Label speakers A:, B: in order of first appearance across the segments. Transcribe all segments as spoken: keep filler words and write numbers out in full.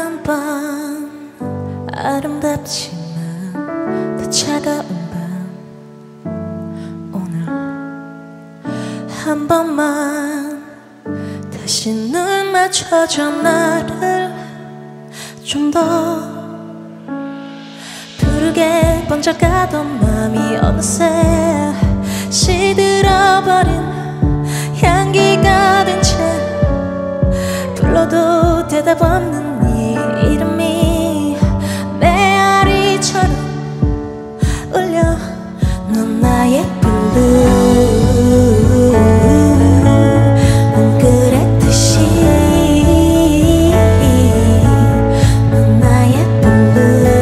A: 차가운 밤 아름답지만 더 차가운 밤 오늘 한 번만 다시 눈 맞춰줘 나를 좀 더 푸르게 번져가던 맘이 어느새 시들어버린 향기가 된 채 불러도 대답 없는 네 이름이 메아리처럼 울려. 넌 나의 블루 넌 그랬듯이 넌 나의 블루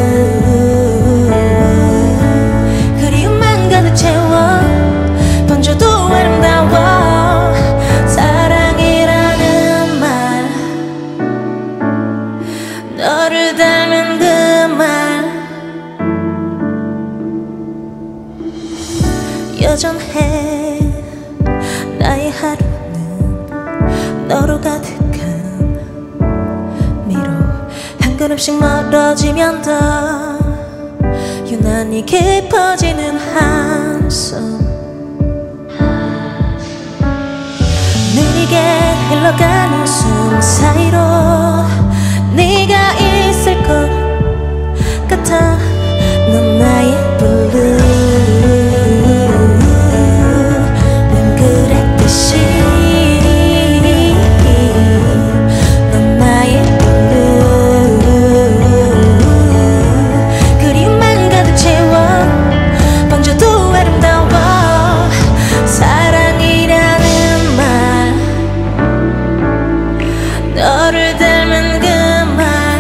A: 그리움만 가득 채워 번져도 아름다워 사랑이라는 말 너를 닮은 그 말 여전해. 나의 하루는 너로 가득한 미로 한 걸음씩 멀어지면 더 유난히 깊어지는 한숨 느리게 흘러가는 숨 사이로 네가 있을 것 같아. 넌 나의 블루 난 그랬듯이 넌 나의 블루 그림만 가득 채워 번져도 아름다워 사랑이라는 말 너를 닮은 그 말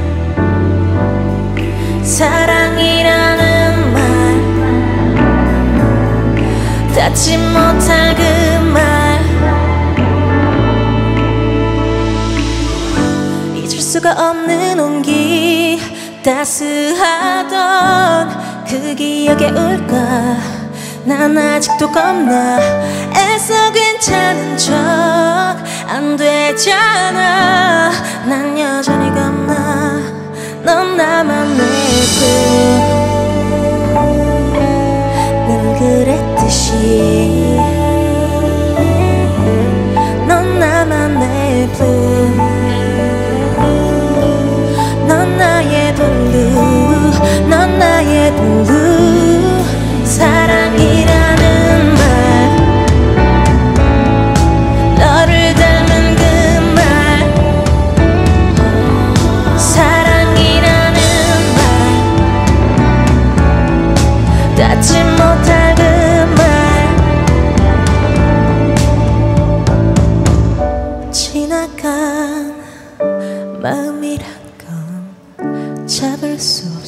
A: 사랑이라는 말 닿지 못할 그 말 잊을 수가 없는 온기 따스하던 그 기억에 울까. 난 아직도 겁나 애써 괜찮은 척 안 되잖아. 난 여전히 겁나 넌 나만 내 blue 난 그랬듯이 넌 나만 내 blue 넌 나의 blue 넌 나의 blue 사랑이라는 말 너를 닮은 그 말 사랑이라는 말 닿지 못할 그 말 지나간 마음이란 건 잡을 수